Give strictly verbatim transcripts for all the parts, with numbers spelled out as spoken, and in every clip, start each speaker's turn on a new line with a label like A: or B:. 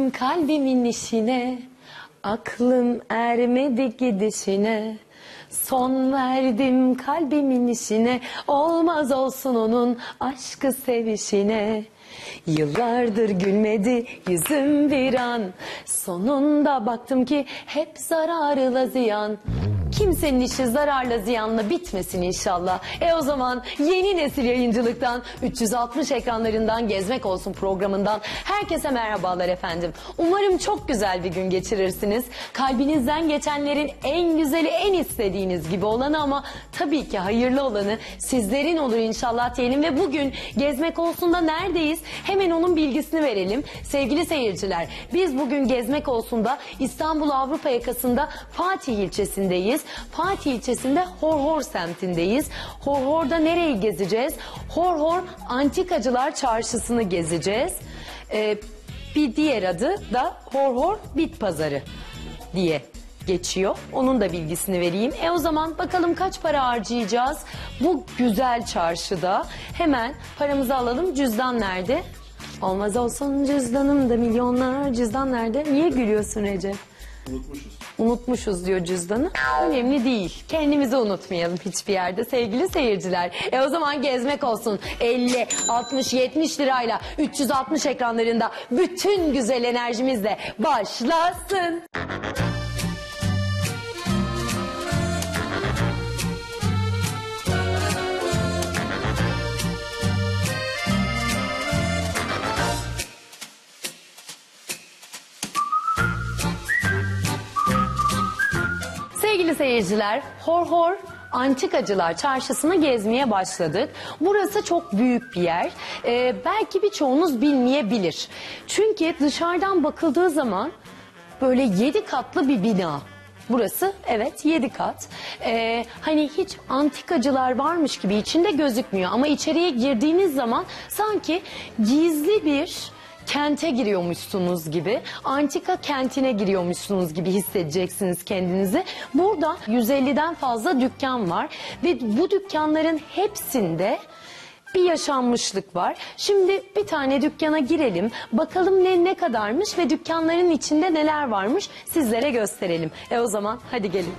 A: verdim kalbimin işine, aklım ermedi gidişine. Son verdim kalbimin işine, olmaz olsun onun aşkı sevişine. Yıllardır gülmedi yüzüm bir an, sonunda baktım ki hep zararla ziyan. Kimsenin işi zararla ziyanla bitmesin inşallah. E o zaman yeni nesil yayıncılıktan, üç yüz altmış ekranlarından Gezmek Olsun programından herkese merhabalar efendim. Umarım çok güzel bir gün geçirirsiniz. Kalbinizden geçenlerin en güzeli, en istediğiniz gibi olanı ama tabii ki hayırlı olanı sizlerin olur inşallah diyelim. Ve bugün Gezmek Olsun'da neredeyiz? Hemen onun bilgisini verelim. Sevgili seyirciler, biz bugün Gezmek Olsun'da İstanbul Avrupa yakasında Fatih ilçesindeyiz. Fatih ilçesinde Horhor semtindeyiz. Horhor'da nereyi gezeceğiz? Horhor Antikacılar Çarşısı'nı gezeceğiz. Ee, bir diğer adı da Horhor Bit Pazarı diye geçiyor. Onun da bilgisini vereyim. E o zaman bakalım kaç para harcayacağız bu güzel çarşıda. Hemen paramızı alalım. Cüzdan nerede? Olmaz olsun cüzdanımda milyonlar. Cüzdan nerede? Niye gülüyorsun Recep?
B: Unutmuşuz.
A: Unutmuşuz diyor cüzdanı. Önemli değil. Kendimizi unutmayalım hiçbir yerde sevgili seyirciler. E o zaman Gezmek Olsun elli, altmış, yetmiş lirayla üç yüz altmış ekranlarında bütün güzel enerjimizle başlasın. Sevgili seyirciler, Horhor Antikacılar Çarşısı'nı gezmeye başladık. Burası çok büyük bir yer. Ee, belki birçoğunuz bilmeyebilir. Çünkü dışarıdan bakıldığı zaman böyle yedi katlı bir bina. Burası evet yedi kat. Ee, hani hiç antikacılar varmış gibi içinde gözükmüyor. Ama içeriye girdiğiniz zaman sanki gizli bir kente giriyormuşsunuz gibi, antika kentine giriyormuşsunuz gibi hissedeceksiniz kendinizi. Burada yüz elliden fazla dükkan var ve bu dükkanların hepsinde bir yaşanmışlık var. Şimdi bir tane dükkana girelim, bakalım ne ne kadarmış ve dükkanların içinde neler varmış sizlere gösterelim. E o zaman hadi gelin.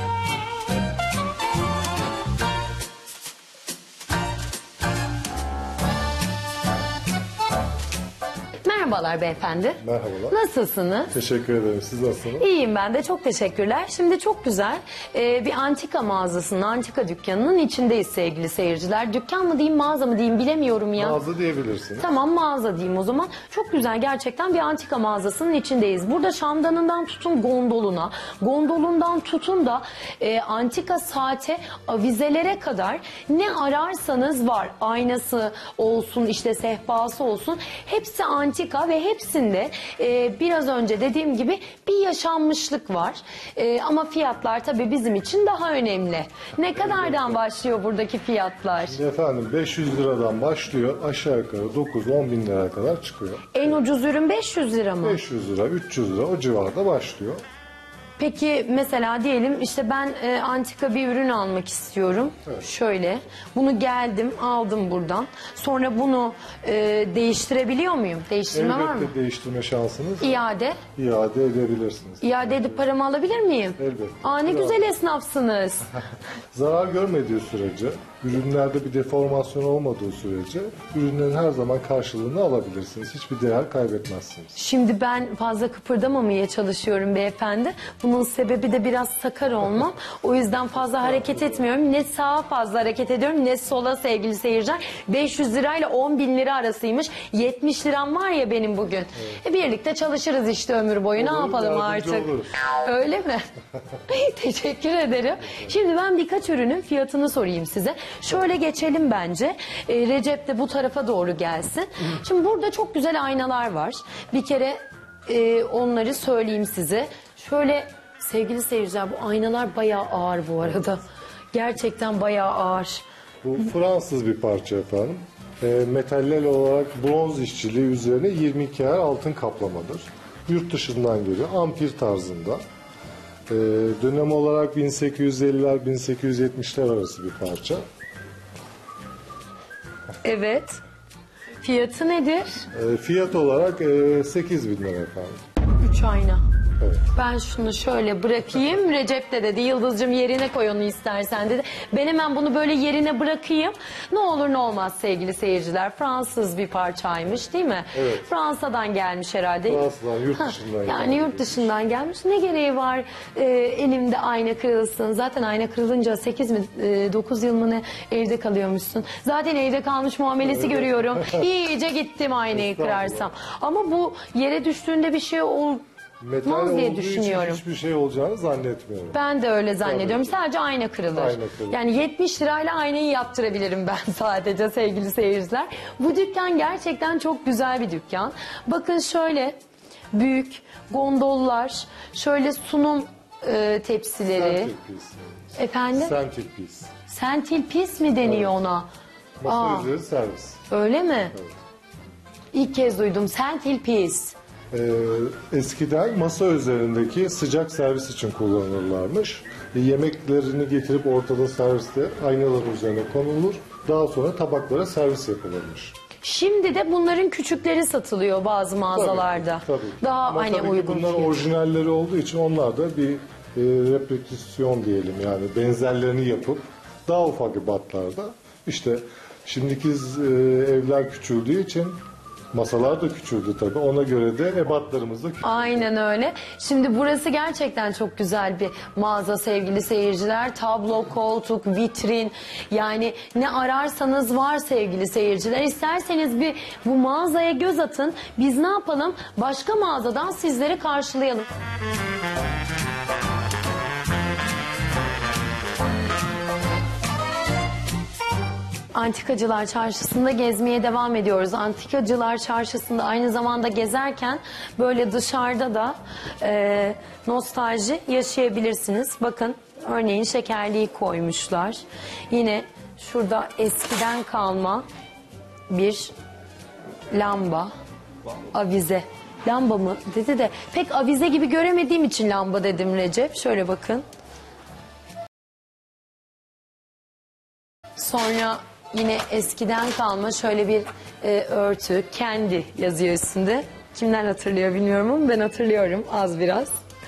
A: Merhabalar beyefendi.
B: Merhabalar.
A: Nasılsınız?
B: Teşekkür ederim. Siz nasılsınız?
A: İyiyim ben de, çok teşekkürler. Şimdi çok güzel e, bir antika mağazasının, antika dükkanının içindeyiz sevgili seyirciler. Dükkan mı diyeyim, mağaza mı diyeyim bilemiyorum ya.
B: Mağaza diyebilirsiniz.
A: Tamam, mağaza diyeyim o zaman. Çok güzel, gerçekten bir antika mağazasının içindeyiz. Burada şamdanından tutun gondoluna, gondolundan tutun da e, antika saate, avizelere kadar ne ararsanız var. Aynası olsun, işte sehpası olsun, hepsi antika ve hepsinde e, biraz önce dediğim gibi bir yaşanmışlık var. E, ama fiyatlar tabii bizim için daha önemli. Ne kadardan başlıyor buradaki fiyatlar?
B: Şimdi efendim beş yüz liradan başlıyor, aşağı yukarı dokuz on bin liraya kadar çıkıyor.
A: En ucuz ürün beş yüz lira mı?
B: beş yüz lira, üç yüz lira o civarda başlıyor.
A: Peki mesela diyelim işte ben e, antika bir ürün almak istiyorum.
B: Evet.
A: Şöyle, bunu geldim aldım buradan. Sonra bunu e, değiştirebiliyor muyum? Değiştirme var mı?
B: Elbette değiştirme şansınız var.
A: İade.
B: İade edebilirsiniz.
A: İade edip paramı alabilir miyim?
B: Elbette.
A: Aa, ne
B: Bravo.
A: güzel esnafsınız.
B: Zarar görmediği sürece, ürünlerde bir deformasyon olmadığı sürece ürünlerin her zaman karşılığını alabilirsiniz. Hiçbir değer kaybetmezsiniz.
A: Şimdi ben fazla kıpırdamamaya çalışıyorum beyefendi. Bunun sebebi de biraz sakar olmam. O yüzden fazla hareket etmiyorum. Ne sağa fazla hareket ediyorum ne sola sevgili seyirciler. beş yüz lirayla on bin lira arasıymış. yetmiş liram var ya benim bugün. Evet. E, birlikte çalışırız işte ömür boyu.
B: Olur,
A: ne yapalım
B: yardımcı
A: artık?
B: oluruz.
A: Öyle mi? Teşekkür ederim. Şimdi ben birkaç ürünün fiyatını sorayım size. Şöyle geçelim bence. E, Recep de bu tarafa doğru gelsin. Şimdi burada çok güzel aynalar var. Bir kere e, onları söyleyeyim size. Şöyle sevgili seyirciler, bu aynalar bayağı ağır bu arada. Gerçekten bayağı ağır.
B: Bu Fransız bir parça efendim. E, metaller olarak bronz işçiliği üzerine yirmi iki er altın kaplamadır. Yurt dışından geliyor. Ampir tarzında. E, dönem olarak bin sekiz yüz elliler bin sekiz yüz yetmişler arası bir parça.
A: Evet. Fiyatı nedir?
B: E, fiyat olarak e, sekiz bin lira efendim.
A: Üç ayna.
B: Evet.
A: Ben şunu şöyle bırakayım. Recep de dedi Yıldız'cığım yerine koy onu istersen dedi. Ben hemen bunu böyle yerine bırakayım. Ne olur ne olmaz sevgili seyirciler. Fransız bir parçaymış değil mi?
B: Evet.
A: Fransa'dan gelmiş herhalde.
B: Fransa'dan, yurt dışından
A: Yani
B: gelmiş.
A: yurt dışından gelmiş. Ne gereği var e, elimde ayna kırılsın. Zaten ayna kırılınca sekiz mi dokuz yıl mı ne evde kalıyormuşsun. Zaten evde kalmış muamelesi görüyorum. İyice gittim aynayı kırarsam. Ama bu yere düştüğünde bir şey ol
B: Metal
A: olmaz diye
B: olduğu
A: düşünüyorum.
B: için hiçbir şey olacağını zannetmiyorum.
A: Ben de öyle zannediyorum. Sadece ayna kırılır.
B: Ayna kırılır.
A: Yani yetmiş lirayla aynayı yaptırabilirim ben sadece sevgili seyirciler. Bu dükkan gerçekten çok güzel bir dükkan. Bakın şöyle büyük gondollar, şöyle sunum e, tepsileri.
B: Centerpiece.
A: Efendim?
B: Centerpiece.
A: Sentilpis mi deniyor ona?
B: Masa
A: Aa,
B: üzeri servis.
A: öyle mi?
B: Evet.
A: İlk kez duydum. Sentilpis.
B: Ee, eskiden masa üzerindeki sıcak servis için kullanırlarmış. E, yemeklerini getirip ortada serviste aynaların üzerine konulur. Daha sonra tabaklara servis yapılırmış.
A: Şimdi de bunların küçükleri satılıyor bazı mağazalarda.
B: Tabii, tabii.
A: Daha
B: Ama
A: hani
B: tabii ki
A: uygun
B: bunlar
A: fiyat.
B: orijinalleri olduğu için onlar da bir e, replikasyon diyelim, yani benzerlerini yapıp daha ufak ebatlarda. İşte şimdiki e, evler küçüldüğü için masalar da küçüldü tabii. Ona göre de ebatlarımız da küçüldü.
A: Aynen öyle. Şimdi burası gerçekten çok güzel bir mağaza sevgili seyirciler. Tablo, koltuk, vitrin, yani ne ararsanız var sevgili seyirciler. İsterseniz bir bu mağazaya göz atın. Biz ne yapalım? Başka mağazadan sizleri karşılayalım. Antikacılar Çarşısı'nda gezmeye devam ediyoruz. Antikacılar Çarşısı'nda aynı zamanda gezerken böyle dışarıda da e, nostalji yaşayabilirsiniz. Bakın örneğin şekerliği koymuşlar. Yine şurada eskiden kalma bir lamba, avize. Lamba mı dedi de pek avize gibi göremediğim için lamba dedim Recep. Şöyle bakın. Sonra yine eskiden kalma şöyle bir e, örtü, kendi yazıyor üstünde. Kimler hatırlıyor bilmiyorum ama ben hatırlıyorum az biraz.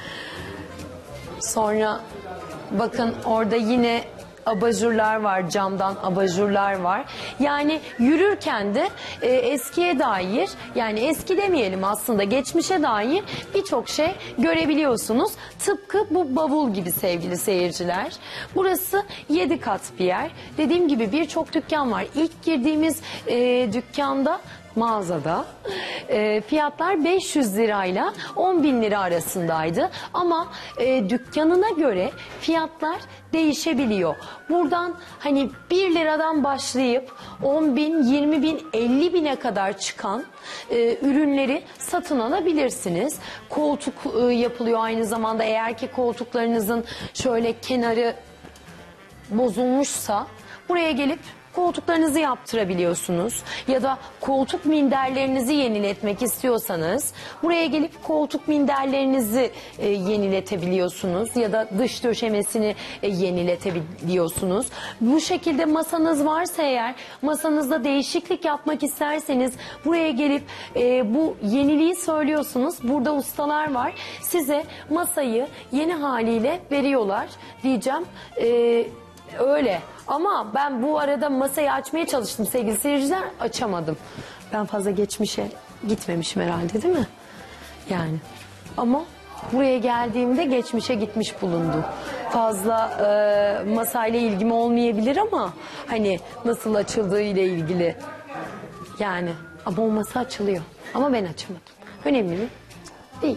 A: Sonra bakın orada yine abajurlar var, camdan abajurlar var. Yani yürürken de e, eskiye dair, yani eski demeyelim aslında geçmişe dair birçok şey görebiliyorsunuz. Tıpkı bu bavul gibi sevgili seyirciler. Burası yedi kat bir yer. Dediğim gibi birçok dükkan var. İlk girdiğimiz e, dükkanda, mağazada e, fiyatlar beş yüz lirayla on bin lira arasındaydı. Ama e, dükkanına göre fiyatlar değişebiliyor. Buradan hani bir liradan başlayıp on bin, yirmi bin, elli bine kadar çıkan e, ürünleri satın alabilirsiniz. Koltuk e, yapılıyor aynı zamanda. Eğer ki koltuklarınızın şöyle kenarı bozulmuşsa buraya gelip koltuklarınızı yaptırabiliyorsunuz. Ya da koltuk minderlerinizi yeniletmek istiyorsanız buraya gelip koltuk minderlerinizi e, yeniletebiliyorsunuz. Ya da dış döşemesini e, yeniletebiliyorsunuz. Bu şekilde masanız varsa eğer, masanızda değişiklik yapmak isterseniz buraya gelip e, bu yeniliği söylüyorsunuz. Burada ustalar var. Size masayı yeni haliyle veriyorlar diyeceğim. E, öyle. Ama ben bu arada masayı açmaya çalıştım sevgili seyirciler, açamadım. Ben fazla geçmişe gitmemişim herhalde değil mi? Yani ama buraya geldiğimde geçmişe gitmiş bulundum. Fazla e, masayla ilgim olmayabilir ama hani nasıl açıldığı ile ilgili. Yani ama o masa açılıyor. Ama ben açamadım. Önemli mi? Değil.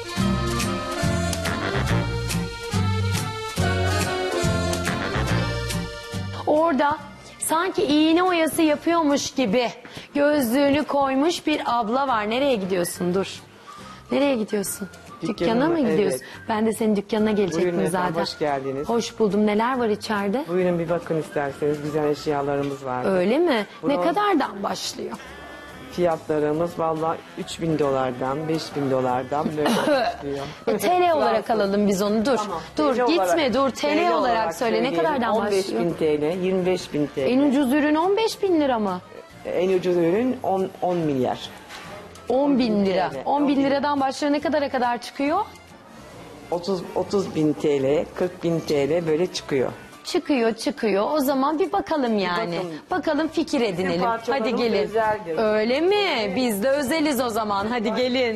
A: Orada sanki iğne oyası yapıyormuş gibi gözlüğünü koymuş bir abla var. Nereye gidiyorsun? Dur. Nereye gidiyorsun? Dükkana mı gidiyorsun?
C: Evet.
A: Ben de senin dükkanına gelecektim
C: Buyurun efendim,
A: zaten.
C: hoş geldiniz.
A: Hoş buldum. Neler var içeride?
C: Buyurun bir bakın isterseniz, güzel eşyalarımız var.
A: Öyle mi? Ne
C: Bronz-
A: kadardan başlıyor?
C: Fiyatlarımız valla üç bin dolardan, beş bin dolardan böyle başlıyor.
A: E, T L olarak alalım biz onu. Dur.
C: Tamam,
A: Dur
C: T L
A: gitme
C: olarak-
A: dur. T L olarak söyle. Ne
C: söyleyelim.
A: kadardan
C: on beş
A: başlıyor?
C: bin T L, yirmi beş bin T L.
A: En ucuz ürün on beş bin lira mı?
C: En ucuz ürün on, on milyar.
A: on bin lira.
C: T L.
A: on bin liradan başlıyor, ne kadara kadar çıkıyor?
C: otuz, otuz bin T L, kırk bin T L böyle çıkıyor.
A: Çıkıyor çıkıyor. O zaman bir bakalım yani.
C: bakalım.
A: Bakalım, fikir edinelim. Hadi
C: parçalarımız
A: gelin.
C: özeldir.
A: Öyle mi? Biz de özeliz o zaman. Hadi gelin.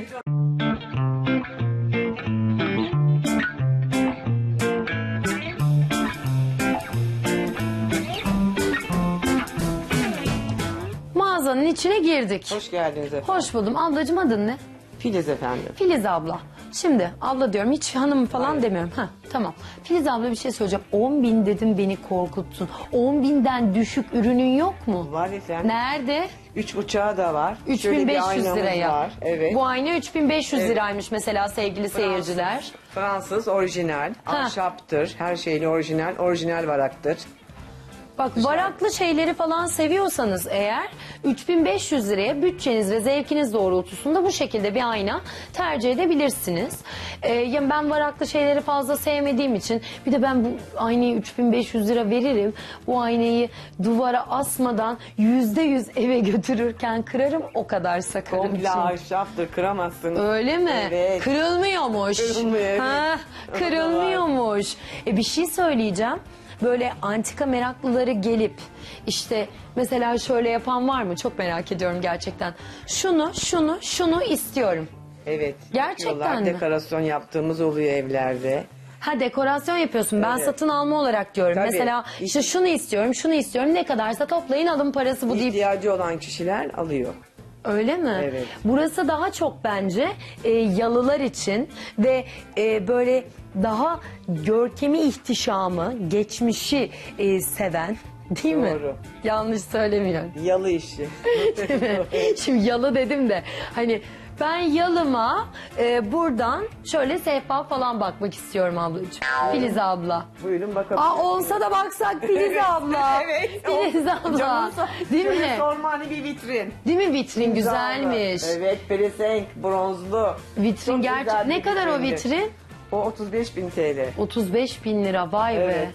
A: Mağazanın içine girdik.
C: Hoş geldiniz efendim.
A: Hoş buldum. Ablacığım, adın ne?
C: Filiz efendim.
A: Filiz abla. Şimdi abla diyorum, hiç hanım falan demiyorum. Ha, tamam. Filiz abla, bir şey söyleyeceğim. on bin dedim, beni korkuttun. on binden düşük ürünün yok mu?
C: Var efendim.
A: Nerede?
C: Üç buçağı da var. Şöyle
A: üç bin
C: bir
A: beş yüz
C: aynamız
A: liraya.
C: var. Evet.
A: Bu ayna üç bin beş yüz
C: Evet.
A: liraymış mesela sevgili seyirciler.
C: Fransız orijinal.
A: Ha.
C: Ahşaptır. Her şeyle orijinal. Orijinal varaktır.
A: Bak, varaklı şeyleri falan seviyorsanız eğer üç bin beş yüz liraya bütçeniz ve zevkiniz doğrultusunda bu şekilde bir ayna tercih edebilirsiniz. Ee, ya ben varaklı şeyleri fazla sevmediğim için, bir de ben bu aynayı üç bin beş yüz lira veririm. Bu aynayı duvara asmadan yüzde yüz eve götürürken kırarım, o kadar sakarım.
C: Komple
A: çünkü.
C: ahşaptır. Kıramazsınız.
A: Öyle mi?
C: Evet.
A: Kırılmıyormuş.
C: Kırılmıyor, evet.
A: Ha, kırılmıyormuş. E bir şey söyleyeceğim. Böyle antika meraklıları gelip işte mesela şöyle yapan var mı? Çok merak ediyorum gerçekten. Şunu, şunu, şunu istiyorum.
C: Evet.
A: Gerçekten
C: yapıyorlar.
A: mi?
C: Dekorasyon yaptığımız oluyor evlerde.
A: Ha, dekorasyon yapıyorsun. Ben
C: Evet.
A: satın alma olarak diyorum.
C: Tabii.
A: Mesela işte şunu istiyorum, şunu istiyorum. Ne kadarsa toplayın, alın parası bu deyip.
C: İhtiyacı olan kişiler alıyor.
A: Öyle mi?
C: Evet.
A: Burası daha çok bence e, yalılar için ve e, böyle daha görkemi, ihtişamı, geçmişi e, seven, değil mi?
C: Doğru.
A: Yanlış söylemiyorum.
C: Yalı işi.
A: Değil mi? Şimdi yalı dedim de hani ben yalıma e, buradan şöyle sehpa falan bakmak istiyorum ablacığım. Filiz abla.
C: Buyurun bakalım.
A: Aa, olsa da baksak Filiz abla.
C: Evet.
A: Filiz abla.
C: Canım sağ-
A: Değil
C: Şöyle
A: mi?
C: sorma, hani bir vitrin.
A: Değil mi, vitrin güzelmiş.
C: Evet, pelesenk, bronzlu.
A: Vitrin
C: Çok
A: gerçek.
C: güzel bir
A: Ne kadar o
C: vitrindir.
A: vitrin?
C: O otuz beş bin T L.
A: otuz beş bin lira, vay be.
C: Evet.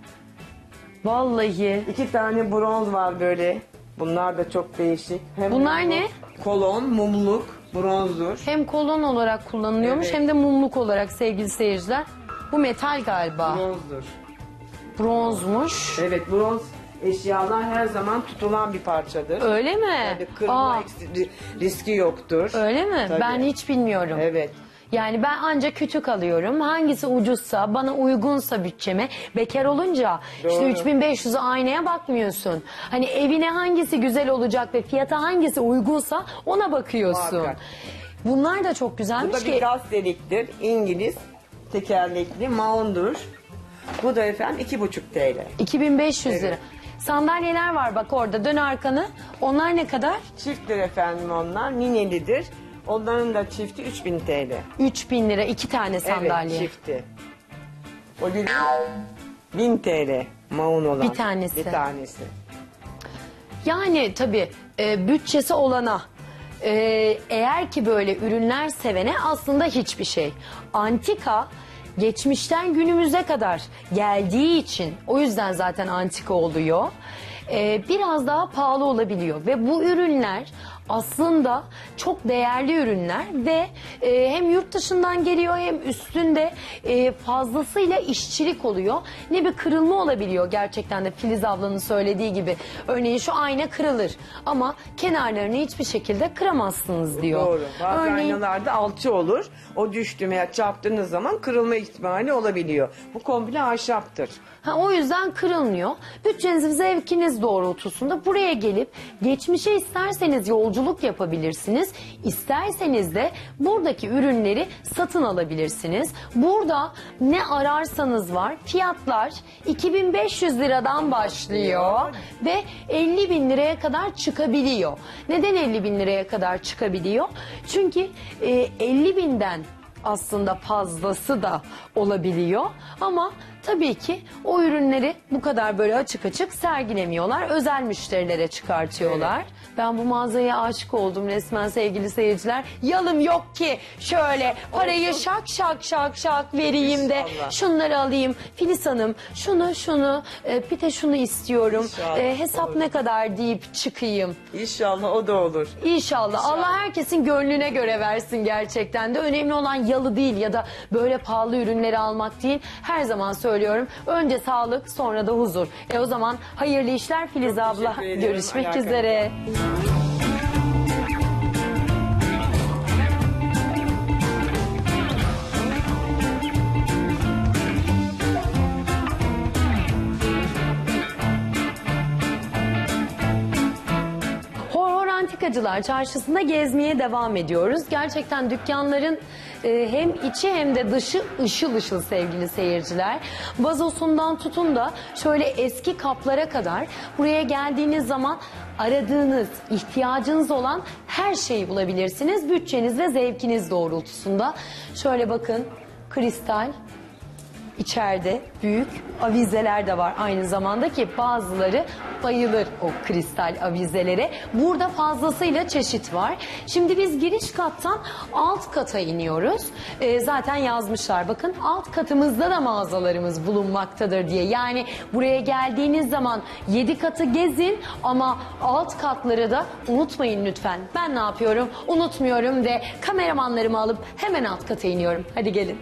A: Vallahi.
C: İki tane bronz var böyle. Bunlar da çok değişik. Hem
A: Bunlar
C: mumluk,
A: ne?
C: Kolon, mumluk, bronzdur.
A: Hem kolon olarak kullanılıyormuş,
C: Evet.
A: hem de mumluk olarak sevgili seyirciler. Bu metal galiba.
C: Bronzdur.
A: Bronzmuş.
C: Evet, bronz eşyalar her zaman tutulan bir parçadır.
A: Öyle mi?
C: Yani kırma
A: Aa,
C: eksi- riski yoktur.
A: öyle mi?
C: Tabii.
A: Ben hiç bilmiyorum.
C: Evet.
A: Yani ben ancak küçük alıyorum. Hangisi ucuzsa, bana uygunsa bütçeme. Bekar olunca işte
C: Doğru.
A: üç bin beş yüze aynaya bakmıyorsun. Hani evine hangisi güzel olacak ve fiyata hangisi uygunsa ona bakıyorsun.
C: Muhakkak.
A: Bunlar da çok
C: Bu
A: güzelmiş
C: da
A: ki.
C: bir gaz deliktir. İngiliz tekerlekli maundur. Bu da efendim iki buçuk T L.
A: iki bin beş yüz lira.
C: Evet.
A: Sandalyeler var bak orada, dön arkanı. Onlar ne kadar?
C: Çifttir efendim onlar. Minelidir. Onların da çifti üç bin T L.
A: üç bin lira iki tane sandalye.
C: Evet, çifti. O bir bin T L maun olan.
A: Bir tanesi.
C: Bir tanesi.
A: Yani tabii e, bütçesi olana, e, eğer ki böyle ürünler sevene aslında hiçbir şey. Antika geçmişten günümüze kadar geldiği için, o yüzden zaten antika oluyor. E, biraz daha pahalı olabiliyor ve bu ürünler aslında çok değerli ürünler ve e, hem yurt dışından geliyor hem üstünde e, fazlasıyla işçilik oluyor. Ne bir kırılma olabiliyor gerçekten de Filiz ablanın söylediği gibi. Örneğin şu ayna kırılır ama kenarlarını hiçbir şekilde kıramazsınız diyor.
C: Doğru. Bazı
A: Örneğin
C: aynalarda alçı olur. O düştü veya çarptığınız zaman kırılma ihtimali olabiliyor. Bu komple ahşaptır.
A: Ha, o yüzden kırılmıyor. Bütçeniz ve zevkiniz doğrultusunda buraya gelip geçmişe isterseniz yolculuk yapabilirsiniz. İsterseniz de buradaki ürünleri satın alabilirsiniz. Burada ne ararsanız var. Fiyatlar iki bin beş yüz liradan başlıyor ve elli bin liraya kadar çıkabiliyor. Neden elli bin liraya kadar çıkabiliyor? Çünkü e, elli binden aslında fazlası da olabiliyor ama Tabii ki o ürünleri bu kadar böyle açık açık sergilemiyorlar. Özel müşterilere çıkartıyorlar. Ben bu mağazaya aşık oldum resmen sevgili seyirciler. Yalım yok ki şöyle parayı şak şak şak şak vereyim de
C: İnşallah.
A: şunları alayım. Filiz Hanım şunu şunu e, bir de şunu istiyorum.
C: İnşallah
A: E, hesap
C: olur.
A: ne kadar deyip çıkayım.
C: İnşallah o da olur.
A: İnşallah. Allah herkesin gönlüne göre versin gerçekten de. Önemli olan yalı değil ya da böyle pahalı ürünleri almak değil. Her zaman söylüyorum. Önce sağlık sonra da huzur. E o zaman hayırlı işler Filiz
C: Çok
A: abla.
C: teşekkür ediyorum,
A: Görüşmek
C: alakam
A: üzere. Horhor Antikacılar Çarşısı'nda gezmeye devam ediyoruz. Gerçekten dükkanların e, hem içi hem de dışı ışıl ışıl sevgili seyirciler. Vazosundan tutun da şöyle eski kaplara kadar buraya geldiğiniz zaman aradığınız, ihtiyacınız olan her şeyi bulabilirsiniz. Bütçeniz ve zevkiniz doğrultusunda. Şöyle bakın, kristal. İçeride büyük avizeler de var aynı zamanda ki bazıları bayılır o kristal avizelere. Burada fazlasıyla çeşit var. Şimdi biz giriş kattan alt kata iniyoruz. Ee, zaten yazmışlar bakın alt katımızda da mağazalarımız bulunmaktadır diye. Yani buraya geldiğiniz zaman yedi katı gezin ama alt katları da unutmayın lütfen. Ben ne yapıyorum? Unutmuyorum ve kameramanlarımı alıp hemen alt kata iniyorum. Hadi gelin.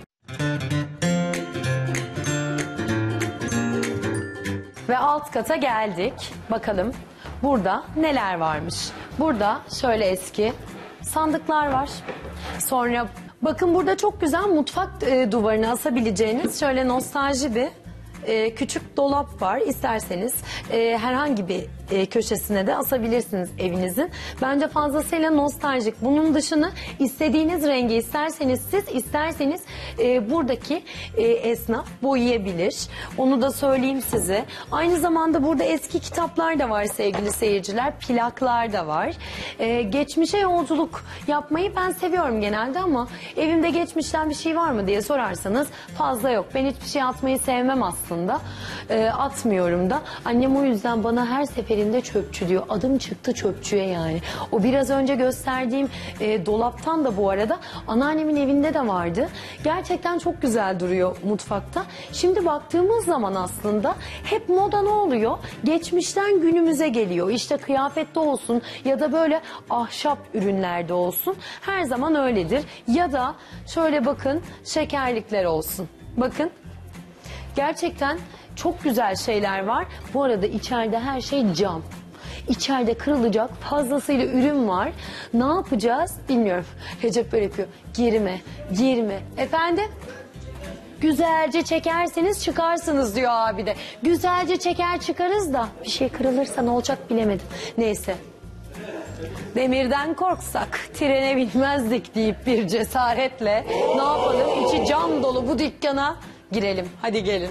A: Ve alt kata geldik. Bakalım burada neler varmış. Burada şöyle eski sandıklar var. Sonra bakın burada çok güzel mutfak e, duvarına asabileceğiniz şöyle nostalji bir e, küçük dolap var. İsterseniz e, herhangi bir e, köşesine de asabilirsiniz evinizin. Bence fazlasıyla nostaljik. Bunun dışını istediğiniz rengi isterseniz siz isterseniz e, buradaki e, esnaf boyayabilir. Onu da söyleyeyim size. Aynı zamanda burada eski kitaplar da var sevgili seyirciler. Plaklar da var. E, geçmişe yolculuk yapmayı ben seviyorum genelde ama evimde geçmişten bir şey var mı diye sorarsanız fazla yok. Ben hiçbir şey atmayı sevmem aslında. E, atmıyorum da. Annem o yüzden bana her seferinde çöpçü diyor. Adım çıktı çöpçüye yani. O biraz önce gösterdiğim e, dolaptan da bu arada anneannemin evinde de vardı. Gerçekten çok güzel duruyor mutfakta. Şimdi baktığımız zaman aslında hep moda ne oluyor? Geçmişten günümüze geliyor. İşte kıyafette olsun ya da böyle ahşap ürünlerde olsun. Her zaman öyledir. Ya da şöyle bakın şekerlikler olsun. Bakın. Gerçekten çok güzel şeyler var. Bu arada içeride her şey cam. İçeride kırılacak fazlasıyla ürün var. Ne yapacağız bilmiyorum. Recep böyle yapıyor. Girme, girme. Efendim? Güzelce çekerseniz çıkarsınız diyor abi de. Güzelce çeker çıkarız da bir şey kırılırsa ne olacak bilemedim. Neyse. Demirden korksak trene binmezdik deyip bir cesaretle ne yapalım? İçi cam dolu bu dükkana girelim. Hadi gelin.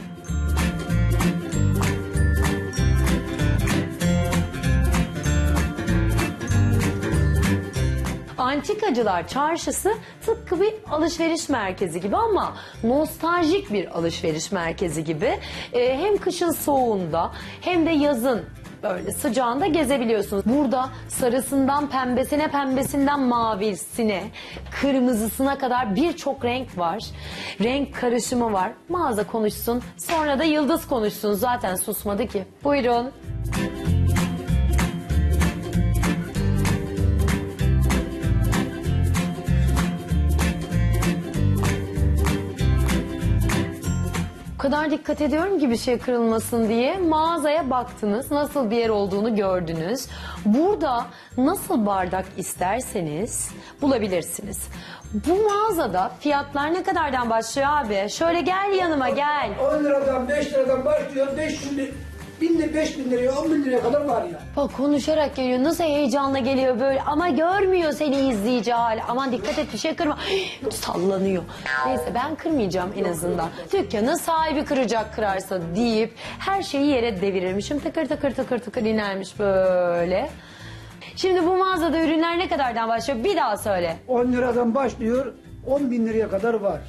A: Antikacılar Çarşısı tıpkı bir alışveriş merkezi gibi ama nostaljik bir alışveriş merkezi gibi. Ee, hem kışın soğuğunda hem de yazın böyle sıcağında gezebiliyorsunuz. Burada sarısından pembesine, pembesinden mavisine, kırmızısına kadar birçok renk var. Renk karışımı var. Mağaza konuşsun, sonra da Yıldız konuşsun. Zaten susmadı ki. Buyurun. O kadar dikkat ediyorum ki bir şey kırılmasın diye. Mağazaya baktınız, nasıl bir yer olduğunu gördünüz. Burada nasıl bardak isterseniz bulabilirsiniz. Bu mağazada fiyatlar ne kadardan başlıyor abi? Şöyle gel yanıma gel.
D: on liradan beş liradan başlıyor. beş yüz bin lira, beş bin liraya, on bin liraya kadar var ya.
A: Bak konuşarak geliyor. Nasıl heyecanla geliyor böyle. Ama görmüyor seni izleyici hali. Aman dikkat et bir şey kırma. Sallanıyor. Neyse ben kırmayacağım en azından. Dükkanın sahibi kıracak kırarsa deyip her şeyi yere devirirmişim. Tıkır tıkır tıkır tıkır inermiş böyle. Şimdi bu mağazada ürünler ne kadardan başlıyor? Bir daha söyle.
D: on liradan başlıyor, on bin liraya kadar var.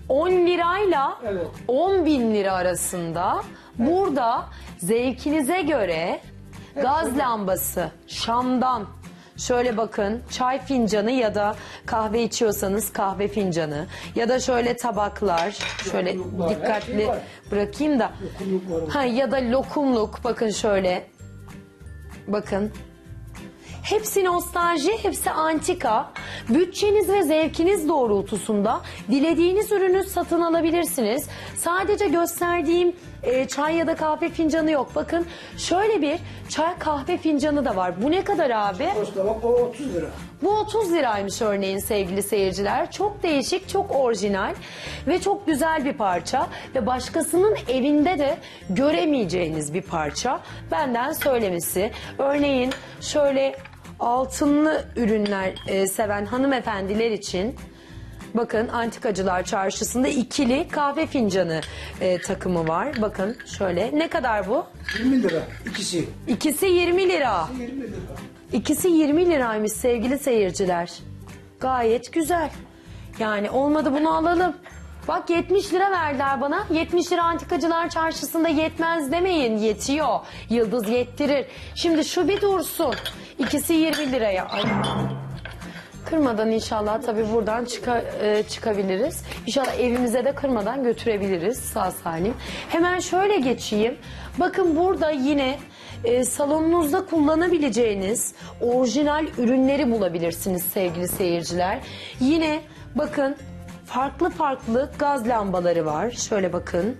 A: on lirayla
D: Evet.
A: on bin lira arasında burada zevkinize göre gaz lambası, şamdan, şöyle bakın çay fincanı ya da kahve içiyorsanız kahve fincanı ya da şöyle tabaklar, şöyle
D: Lokumluk var, her
A: dikkatli
D: şey var.
A: bırakayım da
D: Lokumluk var.
A: ha, ya da lokumluk, bakın şöyle bakın. Hepsi nostalji, hepsi antika. Bütçeniz ve zevkiniz doğrultusunda dilediğiniz ürünü satın alabilirsiniz. Sadece gösterdiğim e, çay ya da kahve fincanı yok. Bakın şöyle bir çay kahve fincanı da var. Bu ne kadar abi?
D: Posta bak o otuz lira.
A: Bu otuz liraymış örneğin sevgili seyirciler. Çok değişik, çok orijinal ve çok güzel bir parça. Ve başkasının evinde de göremeyeceğiniz bir parça. Benden söylemesi. Örneğin şöyle altınlı ürünler e, seven hanımefendiler için bakın Antikacılar Çarşısı'nda ikili kahve fincanı e, takımı var. Bakın şöyle, ne kadar bu?
D: yirmi lira ikisi.
A: İkisi yirmi lira.
D: yirmi lira.
A: İkisi yirmi liraymış sevgili seyirciler. Gayet güzel. Yani olmadı bunu alalım. Bak yetmiş lira verdiler bana. yetmiş lira Antikacılar Çarşısı'nda yetmez demeyin. Yetiyor. Yıldız yettirir. Şimdi şu bir dursun. İkisi yirmi liraya. Ay. Kırmadan inşallah tabii buradan çıka, e, çıkabiliriz. İnşallah evimize de kırmadan götürebiliriz sağ salim. Hemen şöyle geçeyim. Bakın burada yine e, salonunuzda kullanabileceğiniz orijinal ürünleri bulabilirsiniz sevgili seyirciler. Yine bakın farklı farklı gaz lambaları var. Şöyle bakın.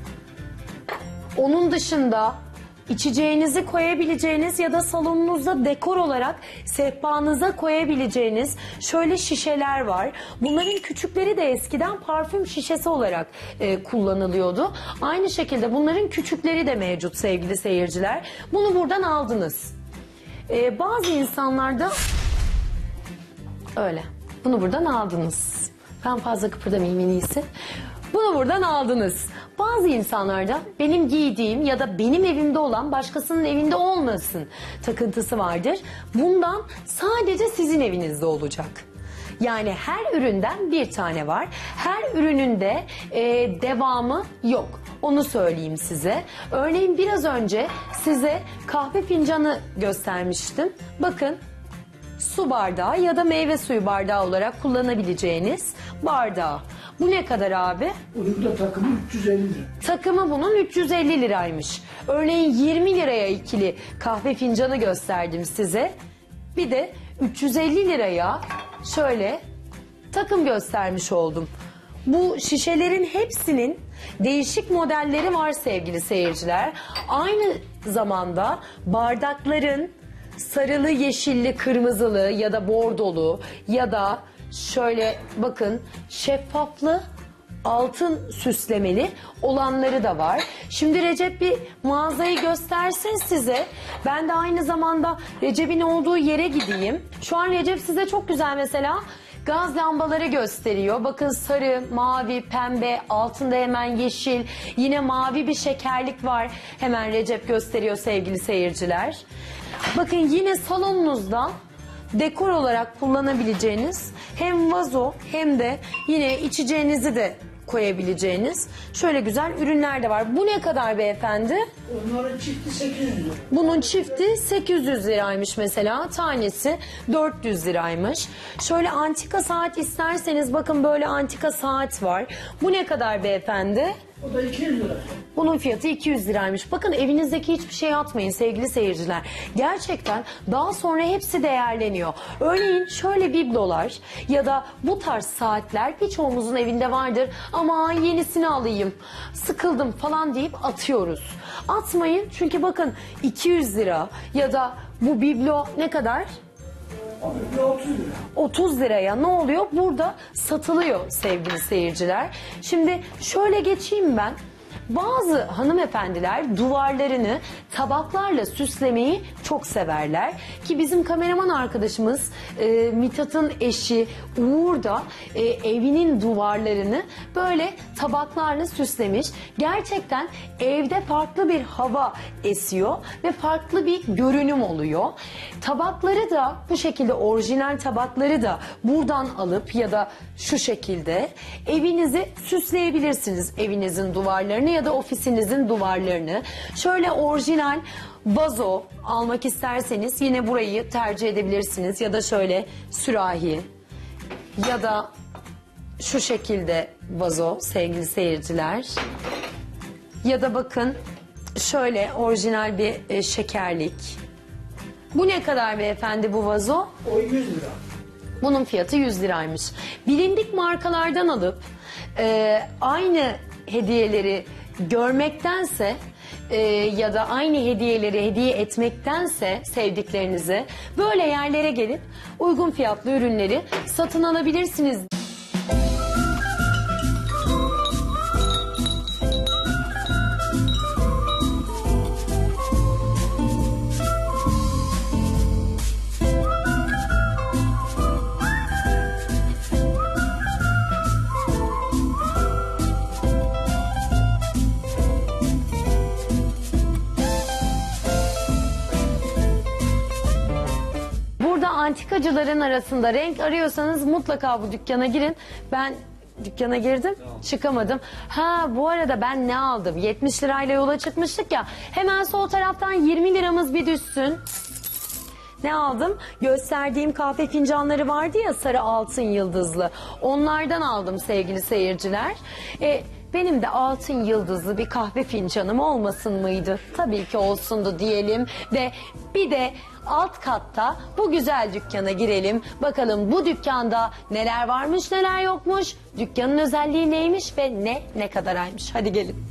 A: Onun dışında içeceğinizi koyabileceğiniz ya da salonunuzda dekor olarak sehpanıza koyabileceğiniz şöyle şişeler var. Bunların küçükleri de eskiden parfüm şişesi olarak e, kullanılıyordu. Aynı şekilde bunların küçükleri de mevcut sevgili seyirciler. Bunu buradan aldınız. E, bazı insanlarda öyle. Bunu buradan aldınız. Ben fazla kıpırdamayayım en iyisi. Bunu buradan aldınız. Bazı insanlarda benim giydiğim ya da benim evimde olan başkasının evinde olmasın takıntısı vardır. Bundan sadece sizin evinizde olacak. Yani her üründen bir tane var. Her ürünün de e, devamı yok. Onu söyleyeyim size. Örneğin biraz önce size kahve fincanı göstermiştim. Bakın. Su bardağı ya da meyve suyu bardağı olarak kullanabileceğiniz bardağı. Bu ne kadar abi?
D: Bunun da takımı üç yüz elli lira.
A: Takımı bunun üç yüz elli liraymış. Örneğin yirmi liraya ikili kahve fincanı gösterdim size. Bir de üç yüz elli liraya şöyle takım göstermiş oldum. Bu şişelerin hepsinin değişik modelleri var sevgili seyirciler. Aynı zamanda bardakların sarılı, yeşilli, kırmızılı ya da bordolu ya da şöyle bakın şeffaflı altın süslemeli olanları da var. Şimdi Recep bir mağazayı göstersin size. Ben de aynı zamanda Recep'in olduğu yere gideyim. Şu an Recep size çok güzel mesela gaz lambaları gösteriyor. Bakın sarı, mavi, pembe, altında hemen yeşil, yine mavi bir şekerlik var. Hemen Recep gösteriyor sevgili seyirciler. Bakın yine salonunuzda dekor olarak kullanabileceğiniz hem vazo hem de yine içeceğinizi de koyabileceğiniz şöyle güzel ürünler de var. Bu ne kadar beyefendi?
D: Onların çifti sekiz yüz lira.
A: Bunun çifti sekiz yüz liraymış mesela. Tanesi dört yüz liraymış. Şöyle antika saat isterseniz bakın böyle antika saat var. Bu ne kadar beyefendi?
D: O da iki yüz lira.
A: Bunun fiyatı iki yüz liraymış. Bakın evinizdeki hiçbir şey atmayın sevgili seyirciler. Gerçekten daha sonra hepsi değerleniyor. Örneğin şöyle biblolar ya da bu tarz saatler birçoğumuzun evinde vardır. Ama yenisini alayım, sıkıldım falan deyip atıyoruz. Atmayın çünkü bakın iki yüz lira ya da bu biblo ne kadar?
D: Abi bir otuz lira.
A: otuz liraya ne oluyor? Burada satılıyor sevgili seyirciler. Şimdi şöyle geçeyim ben. Bazı hanımefendiler duvarlarını tabaklarla süslemeyi çok severler. Ki bizim kameraman arkadaşımız e, Mithat'ın eşi Uğur da e, evinin duvarlarını böyle tabaklarla süslemiş. Gerçekten evde farklı bir hava esiyor ve farklı bir görünüm oluyor. Tabakları da bu şekilde, orijinal tabakları da buradan alıp ya da şu şekilde evinizi süsleyebilirsiniz. Evinizin duvarlarını ya da ofisinizin duvarlarını. Şöyle orijinal vazo almak isterseniz yine burayı tercih edebilirsiniz. Ya da şöyle sürahi ya da şu şekilde vazo sevgili seyirciler. Ya da bakın şöyle orijinal bir e, şekerlik. Bu ne kadar beyefendi bu vazo?
D: O yüz lira.
A: Bunun fiyatı yüz liraymış. Bilindik markalardan alıp e, aynı hediyeleri görmektense e, ya da aynı hediyeleri hediye etmektense sevdiklerinize böyle yerlere gelip uygun fiyatlı ürünleri satın alabilirsiniz. Burada antikacıların arasında renk arıyorsanız mutlaka bu dükkana girin. Ben dükkana girdim, çıkamadım. Ha bu arada ben ne aldım? yetmiş lirayla yola çıkmıştık ya. Hemen sol taraftan yirmi liramız bir düşsün. Ne aldım? Gösterdiğim kahve fincanları vardı ya, sarı altın yıldızlı. Onlardan aldım sevgili seyirciler. E, benim de altın yıldızlı bir kahve fincanım olmasın mıydı? Tabii ki olsundu diyelim ve bir de alt katta bu güzel dükkana girelim. Bakalım bu dükkanda neler varmış neler yokmuş, dükkanın özelliği neymiş ve ne ne kadaraymış. Hadi gelin.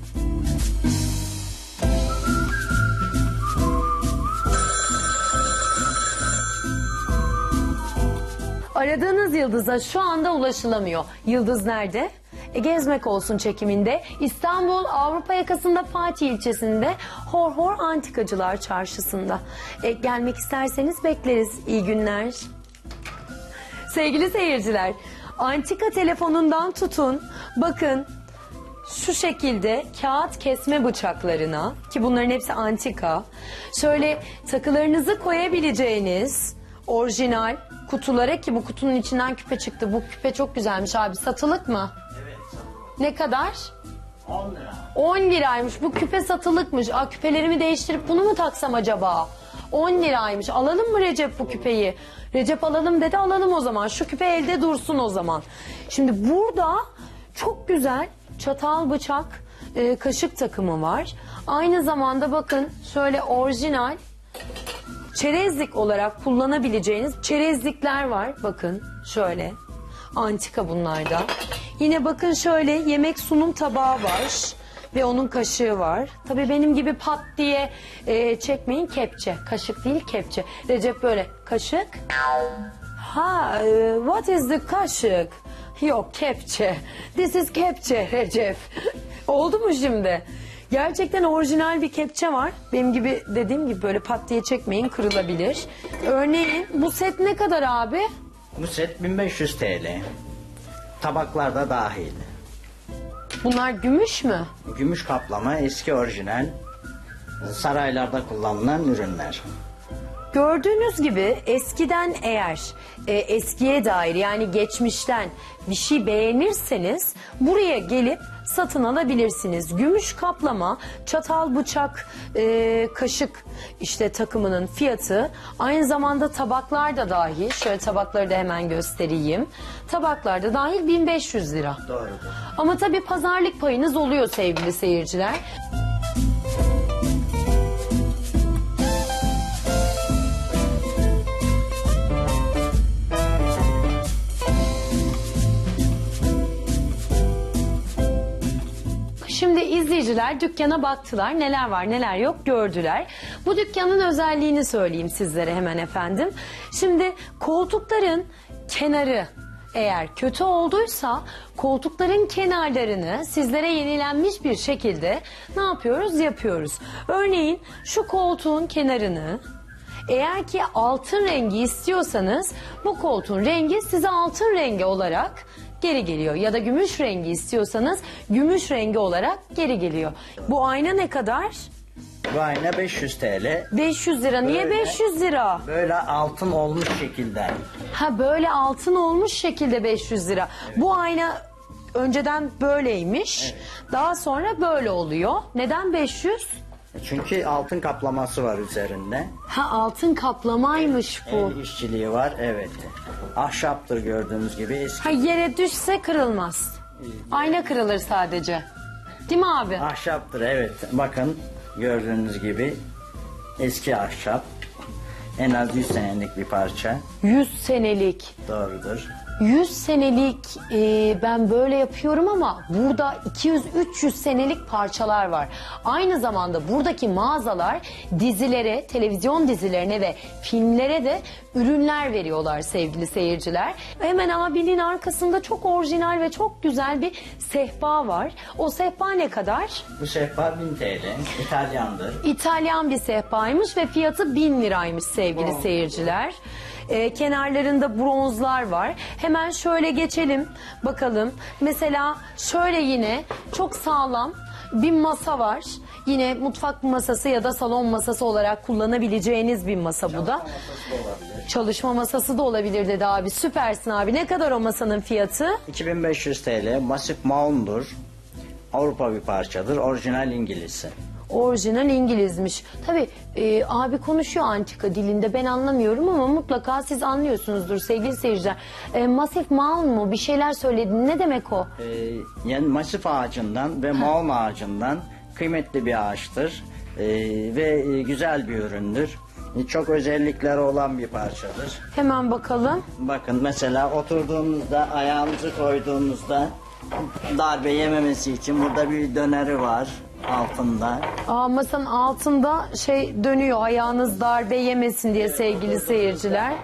A: Aradığınız yıldıza şu anda ulaşılamıyor. Yıldız nerede? E, Gezmek Olsun çekiminde İstanbul Avrupa yakasında Fatih ilçesinde Horhor Antikacılar Çarşısı'nda. E, gelmek isterseniz bekleriz. İyi günler. Sevgili seyirciler, antika telefonundan tutun. Bakın şu şekilde kağıt kesme bıçaklarına, ki bunların hepsi antika. Şöyle takılarınızı koyabileceğiniz orijinal kutulara, ki bu kutunun içinden küpe çıktı. Bu küpe çok güzelmiş abi. Satılık mı?
E: Evet.
A: Ne kadar?
E: on lira.
A: on liraymış. Bu küpe satılıkmış. Aa, küpelerimi değiştirip bunu mu taksam acaba? on liraymış. Alalım mı Recep bu küpeyi? Recep alalım dedi, alalım o zaman. Şu küpe elde dursun o zaman. Şimdi burada çok güzel çatal, bıçak, e, kaşık takımı var. Aynı zamanda bakın şöyle orijinal çerezlik olarak kullanabileceğiniz çerezlikler var. Bakın şöyle antika bunlarda. Yine bakın şöyle yemek sunum tabağı var ve onun kaşığı var. Tabii benim gibi pat diye e, çekmeyin, kepçe. Kaşık değil, kepçe. Recep böyle kaşık. Ha, e, what is the kaşık? Yok, kepçe. This is kepçe Recep. Oldu mu şimdi? Gerçekten orijinal bir kepçe var. Benim gibi, dediğim gibi böyle pat diye çekmeyin, kırılabilir. Örneğin bu set ne kadar abi?
E: Bu set bin beş yüz T L. Tabaklar da dahil.
A: Bunlar gümüş mü?
E: Gümüş kaplama, eski orijinal. Saraylarda kullanılan ürünler.
A: Gördüğünüz gibi eskiden eğer e, eskiye dair, yani geçmişten bir şey beğenirseniz buraya gelip satın alabilirsiniz. Gümüş kaplama, çatal, bıçak, e, kaşık işte takımının fiyatı, aynı zamanda tabaklar da dahil. Şöyle tabakları da hemen göstereyim. Tabaklar da dahil bin beş yüz lira.
E: Doğrudur.
A: Ama tabii pazarlık payınız oluyor sevgili seyirciler. Şimdi izleyiciler dükkana baktılar, neler var neler yok gördüler. Bu dükkanın özelliğini söyleyeyim sizlere hemen efendim. Şimdi koltukların kenarı eğer kötü olduysa koltukların kenarlarını sizlere yenilenmiş bir şekilde ne yapıyoruz? Yapıyoruz. Örneğin şu koltuğun kenarını eğer ki altın rengi istiyorsanız bu koltuğun rengi size altın rengi olarak geri geliyor. Ya da gümüş rengi istiyorsanız gümüş rengi olarak geri geliyor. Bu ayna ne kadar?
E: Bu ayna beş yüz T L.
A: beş yüz lira. Niye
E: Böyle.
A: beş yüz lira?
E: Böyle altın olmuş şekilde.
A: Ha böyle altın olmuş şekilde beş yüz lira. Bu ayna önceden böyleymiş. Daha sonra böyle oluyor. Neden beş yüz?
E: Çünkü altın kaplaması var üzerinde.
A: Ha altın kaplamaymış bu.
E: El işçiliği var, evet. Ahşaptır gördüğünüz gibi eski.
A: Ha yere düşse kırılmaz. Ayna kırılır sadece. Değil mi abi?
E: Ahşaptır, evet. Bakın gördüğünüz gibi eski ahşap. En az yüz senelik bir parça.
A: yüz senelik.
E: Doğrudur.
A: yüz senelik e, ben böyle yapıyorum ama burada iki yüz üç yüz senelik parçalar var. Aynı zamanda buradaki mağazalar dizilere, televizyon dizilerine ve filmlere de ürünler veriyorlar sevgili seyirciler. Hemen abinin arkasında çok orijinal ve çok güzel bir sehpa var. O sehpa ne kadar?
E: Bu sehpa bin T L. İtalyandır.
A: İtalyan bir sehpaymış ve fiyatı bin liraymış sevgili seyirciler. Ee, kenarlarında bronzlar var. Hemen şöyle geçelim bakalım. Mesela şöyle yine çok sağlam bir masa var. Yine mutfak masası ya da salon masası olarak kullanabileceğiniz bir masa bu da. Çalışma masası da olabilir dedi abi. Süpersin abi. Ne kadar o masanın fiyatı?
E: iki bin beş yüz T L. Masif Maun'dur. Avrupa bir parçadır. Orijinal İngiliz'i.
A: Orijinal İngilizmiş. Tabii e, abi konuşuyor antika dilinde, ben anlamıyorum ama mutlaka siz anlıyorsunuzdur sevgili seyirciler. E, masif maun mu? Bir şeyler söyledin. Ne demek o?
E: Ee, yani masif ağacından ve maun ağacından kıymetli bir ağaçtır. Ee, ve e, güzel bir üründür. E, Çok özellikleri olan bir parçadır.
A: Hemen bakalım.
E: Bakın mesela oturduğunuzda ayağınızı koyduğunuzda darbe yememesi için burada bir döneri var altında.
A: Aa, masanın altında şey dönüyor, ayağınız darbe yemesin diye sevgili seyirciler.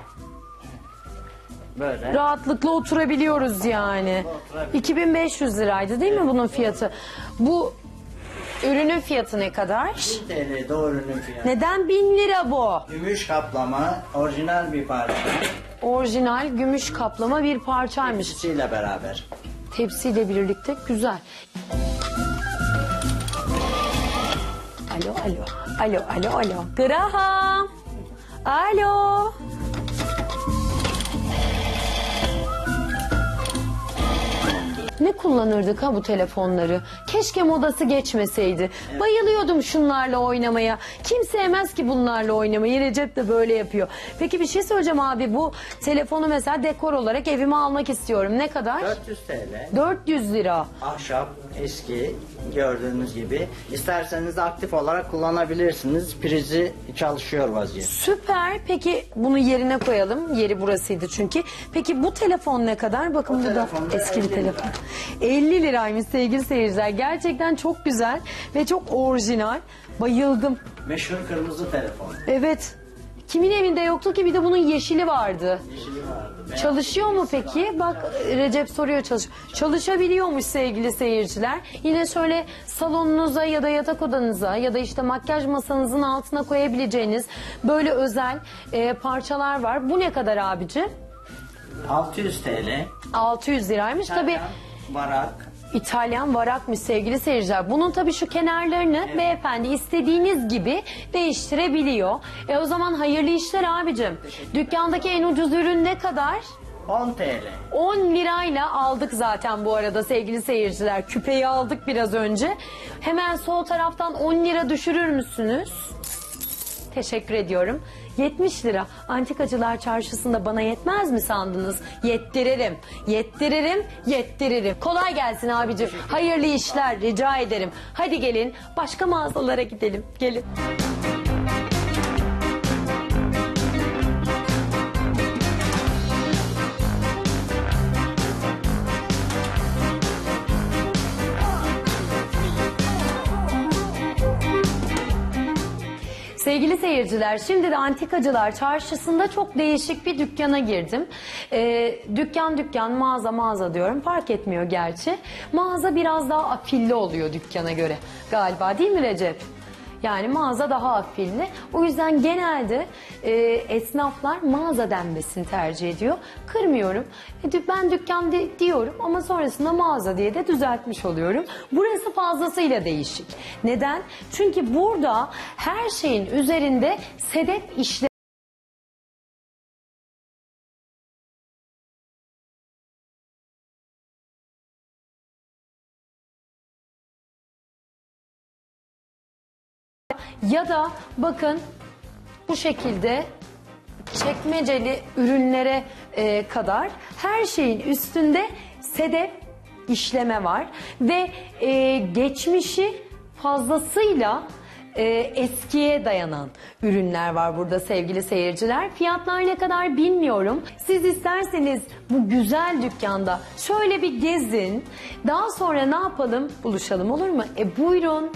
E: Böyle.
A: Rahatlıkla oturabiliyoruz yani. iki bin beş yüz liraydı değil mi bunun fiyatı? Bu ürünün fiyatı ne kadar?
E: bin T L doğru ürünün fiyatı.
A: Neden bin lira bu?
E: Gümüş kaplama orijinal bir parça.
A: Orijinal gümüş kaplama bir parçaymış.
E: İkisiyle beraber.
A: Tepsiyle birlikte güzel. Alo, alo, alo, alo, alo. Graham. Alo. Ne kullanırdık ha bu telefonları? Keşke modası geçmeseydi. Bayılıyordum şunlarla oynamaya. Kim sevmez ki bunlarla oynamayı? Recep de böyle yapıyor. Peki bir şey söyleyeceğim abi. Bu telefonu mesela dekor olarak evime almak istiyorum. Ne kadar?
E: dört yüz T L.
A: dört yüz lira.
E: Ahşap, eski gördüğünüz gibi. İsterseniz aktif olarak kullanabilirsiniz. Prizi çalışıyor vaziyette.
A: Süper. Peki bunu yerine koyalım. Yeri burasıydı çünkü. Peki bu telefon ne kadar? Bakın
E: Bu
A: bu da
E: telefon da
A: eski bir
E: elli lira.
A: telefon. elli liraymış sevgili seyirciler. Gerçekten çok güzel ve çok orijinal. Bayıldım.
E: Meşhur kırmızı telefon.
A: Evet. Kimin evinde yoktu ki, bir de bunun yeşili vardı.
E: Yeşili vardı. Beyaz
A: Çalışıyor mu
E: yeşili
A: peki?
E: vardı.
A: Bak Recep soruyor, çalış. Çalışabiliyormuş sevgili seyirciler. Yine şöyle salonunuza ya da yatak odanıza ya da işte makyaj masanızın altına koyabileceğiniz böyle özel e, parçalar var. Bu ne kadar abici?
E: altı yüz T L.
A: altı yüz liraymış. Tabii
E: İtalyan Barak.
A: İtalyan varakmış sevgili seyirciler. Bunun tabii şu kenarlarını beyefendi istediğiniz gibi değiştirebiliyor. E o zaman hayırlı işler abicim. Dükkandaki en ucuz ürün ne kadar?
E: on T L.
A: on lirayla aldık zaten bu arada sevgili seyirciler. Küpeyi aldık biraz önce. Hemen sol taraftan on lira düşürür müsünüz? Teşekkür ediyorum. yetmiş lira. Antikacılar Çarşısı'nda bana yetmez mi sandınız? Yettiririm. Yettiririm. Yettiririm. Kolay gelsin abicim. Hayırlı işler rica ederim. Hadi gelin başka mağazalara gidelim. Gelin. Sevgili seyirciler, şimdi de Antikacılar Çarşısı'nda çok değişik bir dükkana girdim. Ee, dükkan dükkan, mağaza mağaza diyorum, fark etmiyor gerçi. Mağaza biraz daha afilli oluyor dükkana göre galiba, değil mi Recep? Yani mağaza daha afilli. O yüzden genelde e, esnaflar mağaza denmesini tercih ediyor. Kırmıyorum. E, ben dükkan de, diyorum ama sonrasında mağaza diye de düzeltmiş oluyorum. Burası fazlasıyla değişik. Neden? Çünkü burada her şeyin üzerinde sedef işlemi ya da bakın bu şekilde çekmeceli ürünlere e, kadar her şeyin üstünde sedef işleme var ve e, geçmişi fazlasıyla e, eskiye dayanan ürünler var burada sevgili seyirciler. Fiyatlar ne kadar bilmiyorum. Siz isterseniz bu güzel dükkanda şöyle bir gezin. Daha sonra ne yapalım? Buluşalım, olur mu? E buyurun.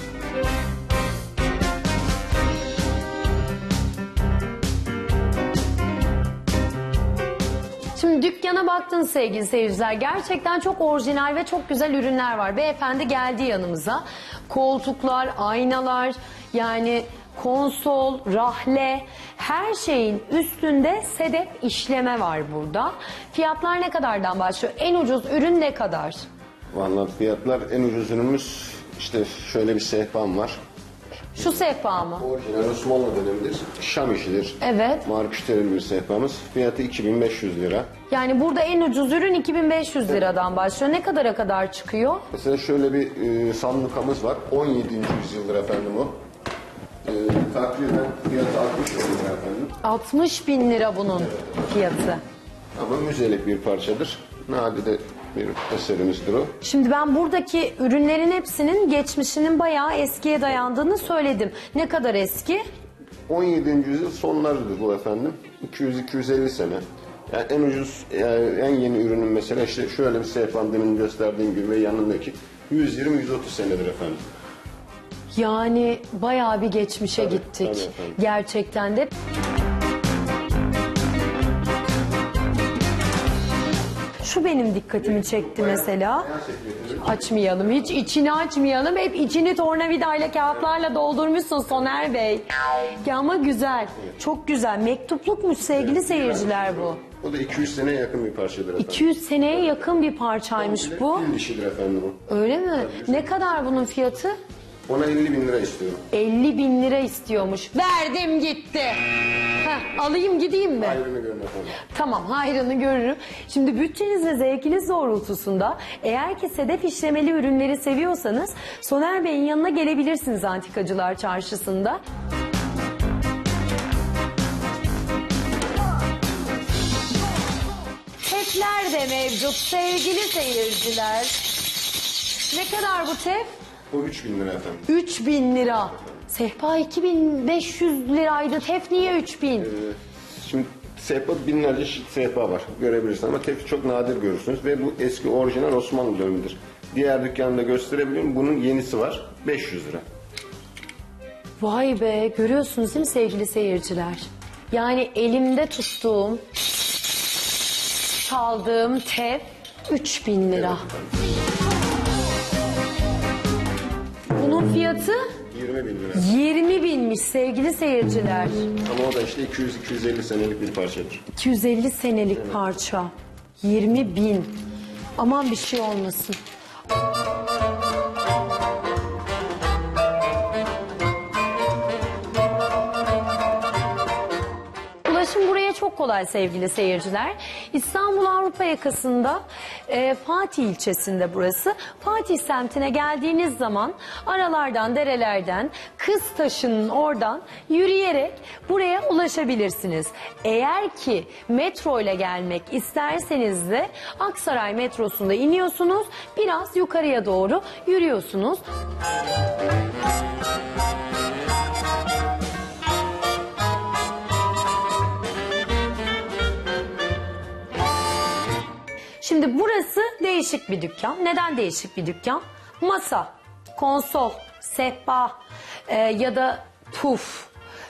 A: Şimdi dükkana baktınız sevgili seyirciler. Gerçekten çok orijinal ve çok güzel ürünler var. Beyefendi geldi yanımıza. Koltuklar, aynalar, yani konsol, rahle, her şeyin üstünde sedef işleme var burada. Fiyatlar ne kadardan başlıyor? En ucuz ürün ne kadar?
F: Vallahi fiyatlar, en ucuz ürünümüz işte şöyle bir sehpam var.
A: Şu sehpa mı?
F: Orijinal Osmanlı dönemidir. Şam işidir.
A: Evet.
F: Marküşterili bir sehpamız. Fiyatı iki bin beş yüz lira.
A: Yani burada en ucuz ürün iki bin beş yüz liradan başlıyor. Ne kadara kadar çıkıyor?
F: Mesela şöyle bir e, sandukamız var. on yedinci yüzyıldır efendim o. E, takriben fiyatı altmış bin lira efendim.
A: altmış bin lira bunun fiyatı.
F: Ama müzelik bir parçadır. Nadide bir eserimizdir o.
A: Şimdi ben buradaki ürünlerin hepsinin geçmişinin bayağı eskiye dayandığını söyledim. Ne kadar eski?
F: on yedinci yüzyıl sonlarıdır bu efendim. iki yüz iki yüz elli sene. Yani en ucuz, yani en yeni ürünün mesela işte şöyle bir sehpam demin gösterdiğim gibi ve yanındaki yüz yirmi yüz otuz senedir efendim.
A: Yani bayağı bir geçmişe
F: Tabii,
A: gittik.
F: tabii efendim.
A: Gerçekten de. Şu benim dikkatimi çekti mesela. Açmayalım. Hiç içini açmayalım. Hep içini tornavidayla, kağıtlarla doldurmuşsun Soner Bey. Ya ama güzel. Çok güzel. Mektuplukmuş sevgili seyirciler bu.
F: O da iki yüz seneye yakın bir parçadır efendim.
A: iki yüz seneye yakın bir parçaymış bu.
F: Fil dişidir efendim o.
A: Öyle mi? Ne kadar bunun fiyatı?
F: Ona elli bin lira istiyorum.
A: elli bin lira istiyormuş. Verdim gitti. Heh, alayım gideyim mi?
F: Ayrını görün efendim.
A: Tamam, hayrını görürüm. Şimdi bütçeniz ve zevkiniz doğrultusunda eğer ki sedef işlemeli ürünleri seviyorsanız Soner Bey'in yanına gelebilirsiniz Antikacılar Çarşısı'nda. Tefler de mevcut sevgili seyirciler. Ne kadar bu tef?
F: O üç bin lira efendim.
A: üç bin lira. Sehpa iki bin beş yüz liraydı. Tef niye üç bin?
F: Ee, şimdi sehpa, binlerce çeşit sehpa var. Görebilirsiniz ama tefi çok nadir görürsünüz ve bu eski orijinal Osmanlı dönemidir. Diğer dükkanda gösterebilirim. Bunun yenisi var. beş yüz lira.
A: Vay be, görüyorsunuz değil mi sevgili seyirciler? Yani elimde tuttuğum, çaldığım tef üç bin lira. Bunun fiyatı
F: yirmi bin lira.
A: yirmi binmiş sevgili seyirciler.
F: Ama o da işte iki yüz iki yüz elli senelik bir parçadır.
A: iki yüz elli senelik parça. yirmi bin. Aman bir şey olmasın. Ulaşım buraya çok kolay sevgili seyirciler. İstanbul Avrupa yakasında e, Fatih ilçesinde burası. Fatih semtine geldiğiniz zaman aralardan, derelerden, Kıztaşı'nın oradan yürüyerek buraya ulaşabilirsiniz. Eğer ki metro ile gelmek isterseniz de Aksaray metrosunda iniyorsunuz. Biraz yukarıya doğru yürüyorsunuz. Şimdi burası değişik bir dükkan. Neden değişik bir dükkan? Masa, konsol, sehpa e, ya da puf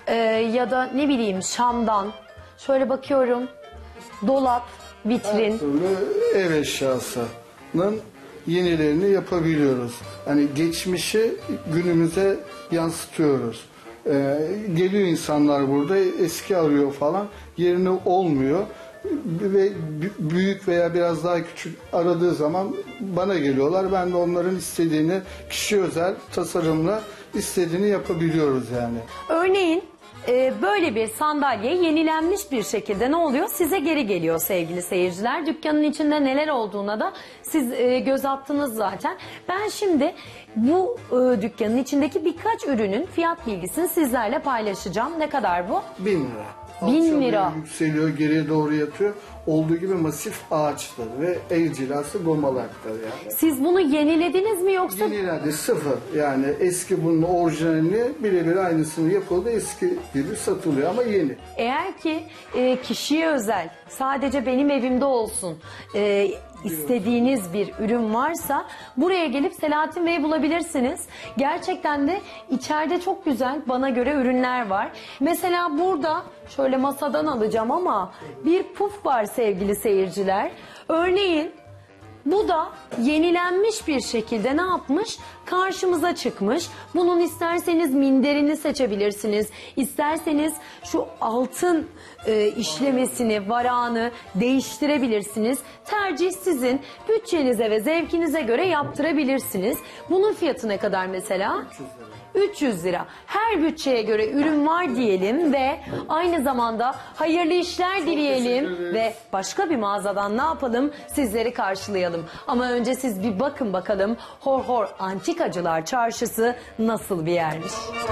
A: Ee, ya da ne bileyim şamdan. Şöyle bakıyorum. Dolap, vitrin.
G: Her türlü ev eşyasının yenilerini yapabiliyoruz. Hani geçmişi günümüze yansıtıyoruz. Ee, geliyor insanlar burada eski arıyor falan, yerini olmuyor ve büyük veya biraz daha küçük aradığı zaman bana geliyorlar. Ben de onların istediğini, kişi özel tasarımla istediğini yapabiliyoruz yani.
A: Örneğin e, böyle bir sandalye yenilenmiş bir şekilde ne oluyor? Size geri geliyor sevgili seyirciler. Dükkanın içinde neler olduğuna da siz e, göz attınız zaten. Ben şimdi bu e, dükkanın içindeki birkaç ürünün fiyat bilgisini sizlerle paylaşacağım. Ne kadar bu?
G: Bin lira.
A: Bin
G: Alçalıyor,
A: lira.
G: Yükseliyor, geriye doğru yatıyor. Olduğu gibi masif ağaçtır ve el cilası gomalaktır yani.
A: Siz bunu yenilediniz mi yoksa?
G: Yenilerde sıfır, yani eski bunun orijinalini birebir aynısını yapıldı, eski gibi satılıyor ama yeni.
A: Eğer ki e, kişiye özel sadece benim evimde olsun e, istediğiniz bir ürün varsa buraya gelip Selahattin Bey'i bulabilirsiniz. Gerçekten de içeride çok güzel bana göre ürünler var. Mesela burada şöyle masadan alacağım ama bir puf var sevgili seyirciler. Örneğin bu da yenilenmiş bir şekilde ne yapmış? Karşımıza çıkmış. Bunun isterseniz minderini seçebilirsiniz. İsterseniz şu altın e, işlemesini, varağını değiştirebilirsiniz. Tercih sizin. Bütçenize ve zevkinize göre yaptırabilirsiniz. Bunun fiyatı ne kadar mesela? üç yüz lira. Her bütçeye göre ürün var diyelim ve aynı zamanda hayırlı işler dileyelim ve başka bir mağazadan ne yapalım? Sizleri karşılayalım. Ama önce siz bir bakın bakalım Hor Hor Antikacılar Çarşısı nasıl bir yermiş?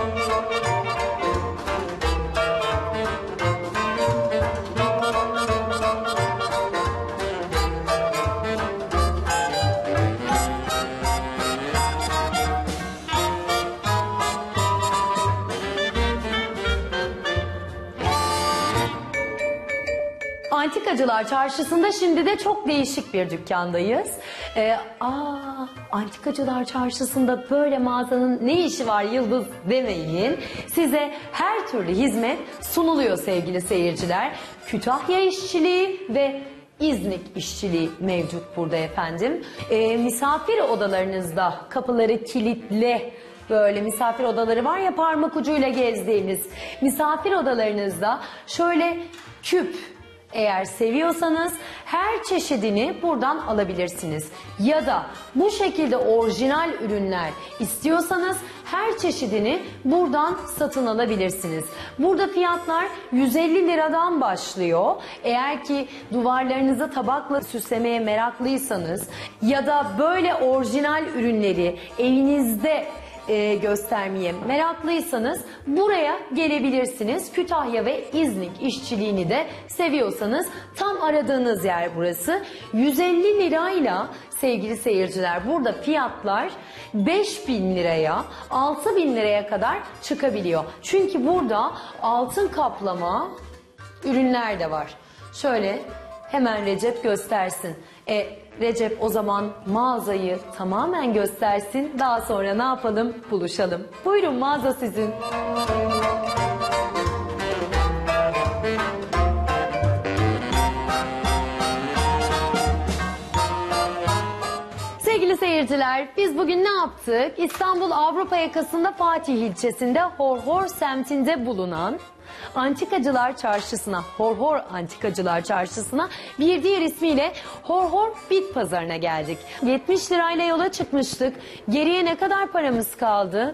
A: Antikacılar Çarşısı'nda şimdi de çok değişik bir dükkandayız. Ee, aa, Antikacılar Çarşısı'nda böyle mağazanın ne işi var Yıldız demeyin. Size her türlü hizmet sunuluyor sevgili seyirciler. Kütahya işçiliği ve İznik işçiliği mevcut burada efendim. Ee, misafir odalarınızda kapıları kilitli, böyle misafir odaları var ya parmak ucuyla gezdiğimiz misafir odalarınızda şöyle küp, eğer seviyorsanız her çeşidini buradan alabilirsiniz. Ya da bu şekilde orijinal ürünler istiyorsanız her çeşidini buradan satın alabilirsiniz. Burada fiyatlar yüz elli liradan başlıyor. Eğer ki duvarlarınızı tabakla süslemeye meraklıysanız ya da böyle orijinal ürünleri evinizde E, göstermeye meraklıysanız buraya gelebilirsiniz. Kütahya ve İznik işçiliğini de seviyorsanız tam aradığınız yer burası. yüz elli lirayla sevgili seyirciler burada fiyatlar beş bin liraya altı bin liraya kadar çıkabiliyor. Çünkü burada altın kaplama ürünler de var. Şöyle hemen Recep göstersin. E, Recep o zaman mağazayı tamamen göstersin. Daha sonra ne yapalım? Buluşalım. Buyurun, mağaza sizin. Sevgili seyirciler, biz bugün ne yaptık? İstanbul Avrupa yakasında Fatih ilçesinde Hor Hor semtinde bulunan Antikacılar Çarşısı'na, Hor Hor Antikacılar Çarşısı'na, bir diğer ismiyle Hor Hor Bit Pazarı'na geldik. yetmiş lirayla yola çıkmıştık. Geriye ne kadar paramız kaldı?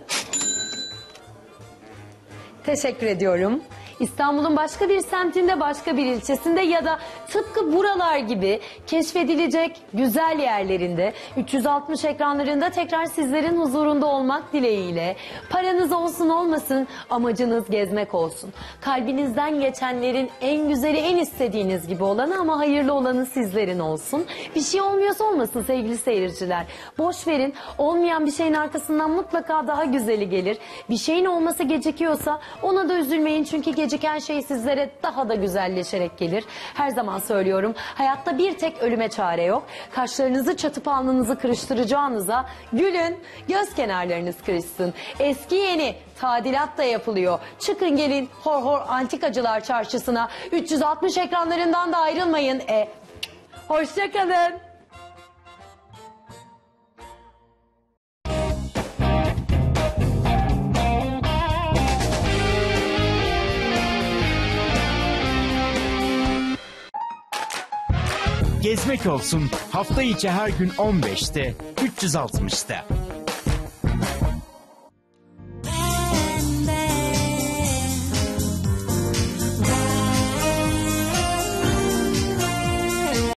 A: Teşekkür ediyorum. İstanbul'un başka bir semtinde, başka bir ilçesinde ya da tıpkı buralar gibi keşfedilecek güzel yerlerinde üç yüz altmış ekranlarında tekrar sizlerin huzurunda olmak dileğiyle, paranız olsun olmasın amacınız gezmek olsun. Kalbinizden geçenlerin en güzeli, en istediğiniz gibi olanı ama hayırlı olanı sizlerin olsun. Bir şey olmuyorsa olmasın sevgili seyirciler. Boş verin, olmayan bir şeyin arkasından mutlaka daha güzeli gelir. Bir şeyin olması gecikiyorsa ona da üzülmeyin çünkü gecikiyorsa geciken şey sizlere daha da güzelleşerek gelir. Her zaman söylüyorum, hayatta bir tek ölüme çare yok. Kaşlarınızı çatıp alnınızı kırıştıracağınıza gülün, göz kenarlarınız kırışsın. Eski yeni tadilat da yapılıyor. Çıkın gelin Hor Hor Antikacılar Çarşısı'na. üç yüz altmış ekranlarından da ayrılmayın. E, hoşça kalın.
H: Gezmek olsun hafta içi her gün on beşte üç yüz altmışta.